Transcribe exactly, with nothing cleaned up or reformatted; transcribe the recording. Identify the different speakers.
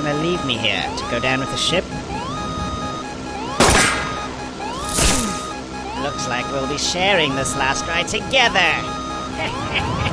Speaker 1: gonna leave me here to go down with the ship? Looks like we'll be sharing this last ride together.